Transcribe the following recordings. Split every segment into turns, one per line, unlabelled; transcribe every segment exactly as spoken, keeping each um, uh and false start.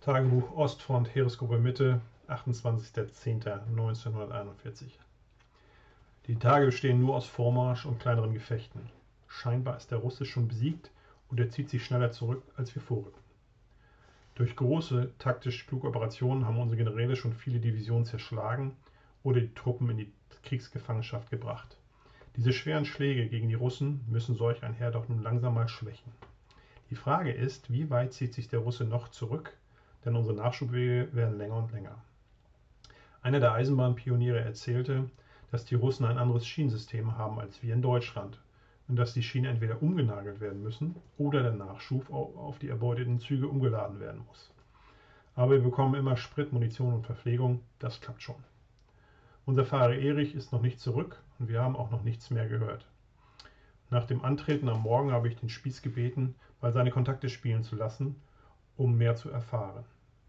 Tagebuch Ostfront, Heeresgruppe Mitte, achtundzwanzigster zehnter neunzehnhunderteinundvierzig. Die Tage bestehen nur aus Vormarsch und kleineren Gefechten. Scheinbar ist der Russe schon besiegt und er zieht sich schneller zurück, als wir vorrücken. Durch große, taktisch kluge Operationen haben unsere Generäle schon viele Divisionen zerschlagen oder die Truppen in die Kriegsgefangenschaft gebracht. Diese schweren Schläge gegen die Russen müssen solch ein Heer doch nun langsam mal schwächen. Die Frage ist, wie weit zieht sich der Russe noch zurück, denn unsere Nachschubwege werden länger und länger. Einer der Eisenbahnpioniere erzählte, dass die Russen ein anderes Schienensystem haben als wir in Deutschland und dass die Schienen entweder umgenagelt werden müssen oder der Nachschub auf die erbeuteten Züge umgeladen werden muss. Aber wir bekommen immer Sprit, Munition und Verpflegung, das klappt schon. Unser Fahrer Erich ist noch nicht zurück und wir haben auch noch nichts mehr gehört. Nach dem Antreten am Morgen habe ich den Spieß gebeten, mal seine Kontakte spielen zu lassen, um mehr zu erfahren.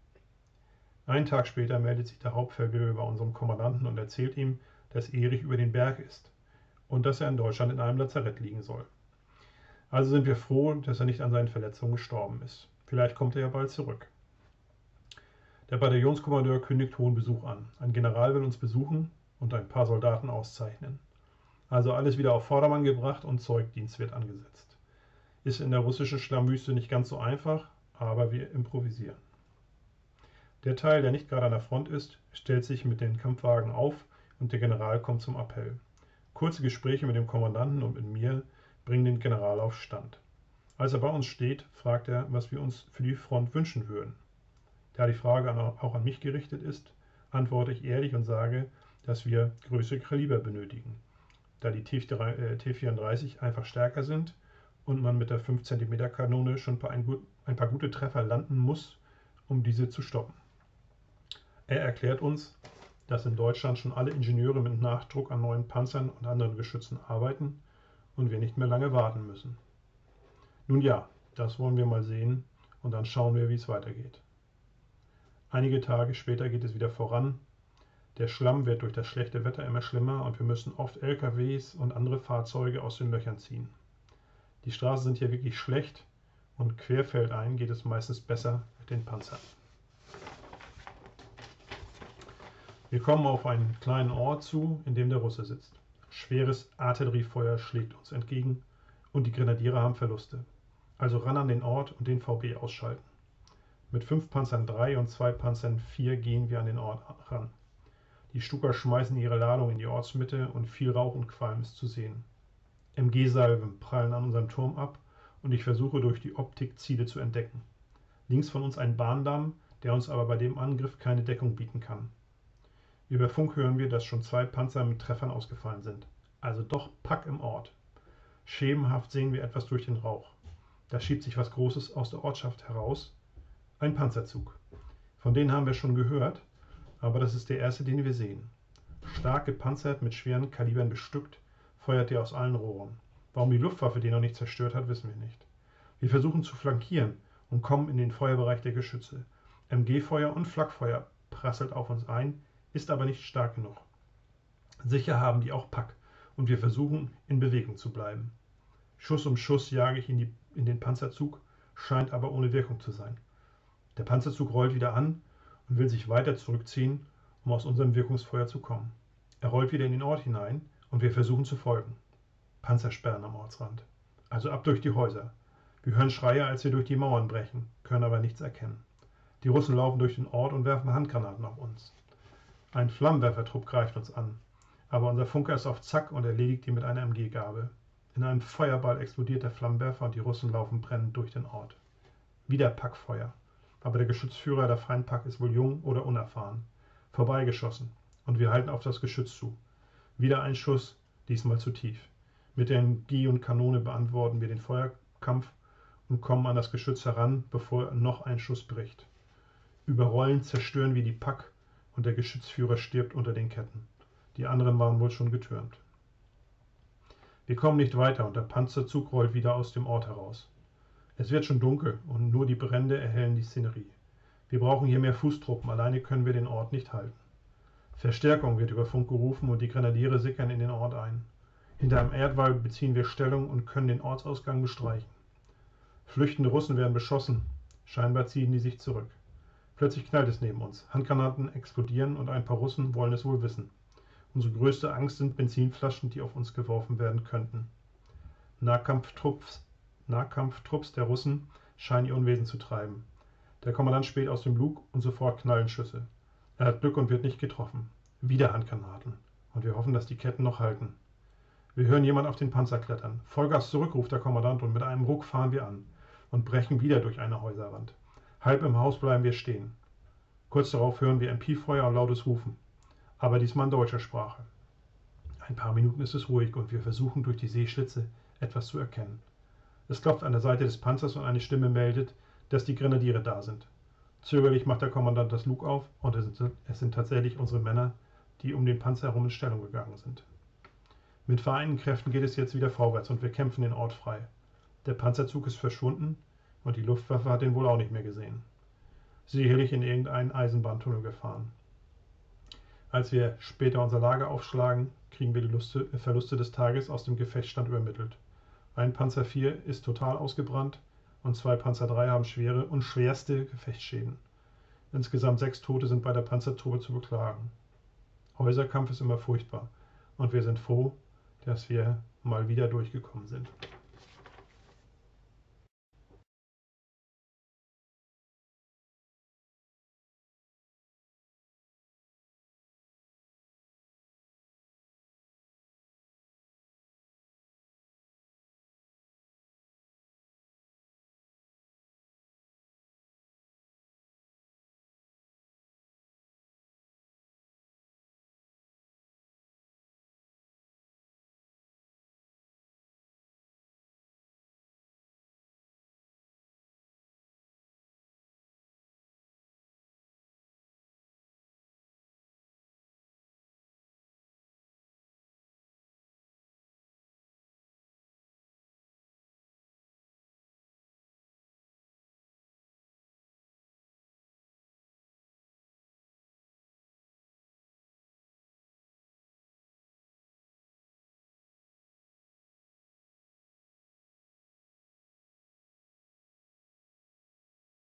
Einen Tag später meldet sich der Hauptfeldwebel bei unserem Kommandanten und erzählt ihm, dass Erich über den Berg ist und dass er in Deutschland in einem Lazarett liegen soll. Also sind wir froh, dass er nicht an seinen Verletzungen gestorben ist. Vielleicht kommt er ja bald zurück. Der Bataillonskommandeur kündigt hohen Besuch an. Ein General will uns besuchen und ein paar Soldaten auszeichnen. Also alles wieder auf Vordermann gebracht und Zeugdienst wird angesetzt. Ist in der russischen Schlammwüste nicht ganz so einfach, aber wir improvisieren. Der Teil, der nicht gerade an der Front ist, stellt sich mit den Kampfwagen auf und der General kommt zum Appell. Kurze Gespräche mit dem Kommandanten und mit mir bringen den General auf Stand. Als er bei uns steht, fragt er, was wir uns für die Front wünschen würden. Da die Frage auch an mich gerichtet ist, antworte ich ehrlich und sage, dass wir größere Kaliber benötigen, da die T vierunddreißig einfach stärker sind und man mit der fünf Zentimeter Kanone schon ein paar gute Treffer landen muss, um diese zu stoppen. Er erklärt uns, dass in Deutschland schon alle Ingenieure mit Nachdruck an neuen Panzern und anderen Geschützen arbeiten und wir nicht mehr lange warten müssen. Nun ja, das wollen wir mal sehen und dann schauen wir, wie es weitergeht. Einige Tage später geht es wieder voran. Der Schlamm wird durch das schlechte Wetter immer schlimmer und wir müssen oft L K Ws und andere Fahrzeuge aus den Löchern ziehen. Die Straßen sind hier wirklich schlecht und querfeldein geht es meistens besser mit den Panzern. Wir kommen auf einen kleinen Ort zu, in dem der Russe sitzt. Schweres Artilleriefeuer schlägt uns entgegen und die Grenadiere haben Verluste. Also ran an den Ort und den V B ausschalten. Mit fünf Panzern drei und zwei Panzern vier gehen wir an den Ort ran. Die Stuker schmeißen ihre Ladung in die Ortsmitte und viel Rauch und Qualm ist zu sehen. M G-Salven prallen an unserem Turm ab und ich versuche durch die Optik Ziele zu entdecken. Links von uns ein Bahndamm, der uns aber bei dem Angriff keine Deckung bieten kann. Über Funk hören wir, dass schon zwei Panzer mit Treffern ausgefallen sind. Also doch Pack im Ort. Schemenhaft sehen wir etwas durch den Rauch. Da schiebt sich was Großes aus der Ortschaft heraus. Ein Panzerzug. Von denen haben wir schon gehört, aber das ist der erste, den wir sehen. Stark gepanzert, mit schweren Kalibern bestückt, feuert er aus allen Rohren. Warum die Luftwaffe den noch nicht zerstört hat, wissen wir nicht. Wir versuchen zu flankieren und kommen in den Feuerbereich der Geschütze. M G-Feuer und Flakfeuer prasselt auf uns ein, ist aber nicht stark genug. Sicher haben die auch Pack und wir versuchen, in Bewegung zu bleiben. Schuss um Schuss jage ich in, die, in den Panzerzug, scheint aber ohne Wirkung zu sein. Der Panzerzug rollt wieder an und will sich weiter zurückziehen, um aus unserem Wirkungsfeuer zu kommen. Er rollt wieder in den Ort hinein und wir versuchen zu folgen. Panzersperren am Ortsrand. Also ab durch die Häuser. Wir hören Schreie, als wir durch die Mauern brechen, können aber nichts erkennen. Die Russen laufen durch den Ort und werfen Handgranaten auf uns. Ein Flammenwerfertrupp greift uns an, aber unser Funker ist auf Zack und erledigt ihn mit einer M G-Gabe. In einem Feuerball explodiert der Flammenwerfer und die Russen laufen brennend durch den Ort. Wieder Packfeuer, aber der Geschützführer der Feindpack ist wohl jung oder unerfahren. Vorbeigeschossen und wir halten auf das Geschütz zu. Wieder ein Schuss, diesmal zu tief. Mit der M G und Kanone beantworten wir den Feuerkampf und kommen an das Geschütz heran, bevor noch ein Schuss bricht. Überrollend zerstören wir die Pack und der Geschützführer stirbt unter den Ketten. Die anderen waren wohl schon getürmt. Wir kommen nicht weiter und der Panzerzug rollt wieder aus dem Ort heraus. Es wird schon dunkel und nur die Brände erhellen die Szenerie. Wir brauchen hier mehr Fußtruppen, alleine können wir den Ort nicht halten. Verstärkung wird über Funk gerufen und die Grenadiere sickern in den Ort ein. Hinter einem Erdwall beziehen wir Stellung und können den Ortsausgang bestreichen. Flüchtende Russen werden beschossen, scheinbar ziehen die sich zurück. Plötzlich knallt es neben uns. Handgranaten explodieren und ein paar Russen wollen es wohl wissen. Unsere größte Angst sind Benzinflaschen, die auf uns geworfen werden könnten. Nahkampftrupps, Nahkampftrupps der Russen scheinen ihr Unwesen zu treiben. Der Kommandant späht aus dem Lug und sofort knallen Schüsse. Er hat Glück und wird nicht getroffen. Wieder Handgranaten. Und wir hoffen, dass die Ketten noch halten. Wir hören jemand auf den Panzer klettern. Vollgas zurück, ruft der Kommandant, und mit einem Ruck fahren wir an und brechen wieder durch eine Häuserwand. Halb im Haus bleiben wir stehen. Kurz darauf hören wir M P-Feuer und lautes Rufen. Aber diesmal in deutscher Sprache. Ein paar Minuten ist es ruhig und wir versuchen durch die Sehschlitze etwas zu erkennen. Es klopft an der Seite des Panzers und eine Stimme meldet, dass die Grenadiere da sind. Zögerlich macht der Kommandant das Lug auf und es sind, es sind tatsächlich unsere Männer, die um den Panzer herum in Stellung gegangen sind. Mit vereinten Kräften geht es jetzt wieder vorwärts und wir kämpfen den Ort frei. Der Panzerzug ist verschwunden und die Luftwaffe hat ihn wohl auch nicht mehr gesehen. Sicherlich in irgendeinen Eisenbahntunnel gefahren. Als wir später unser Lager aufschlagen, kriegen wir die Luste, Verluste des Tages aus dem Gefechtsstand übermittelt. Ein Panzer vier ist total ausgebrannt und zwei Panzer drei haben schwere und schwerste Gefechtsschäden. Insgesamt sechs Tote sind bei der Panzertruppe zu beklagen. Häuserkampf ist immer furchtbar und wir sind froh, dass wir mal wieder durchgekommen sind.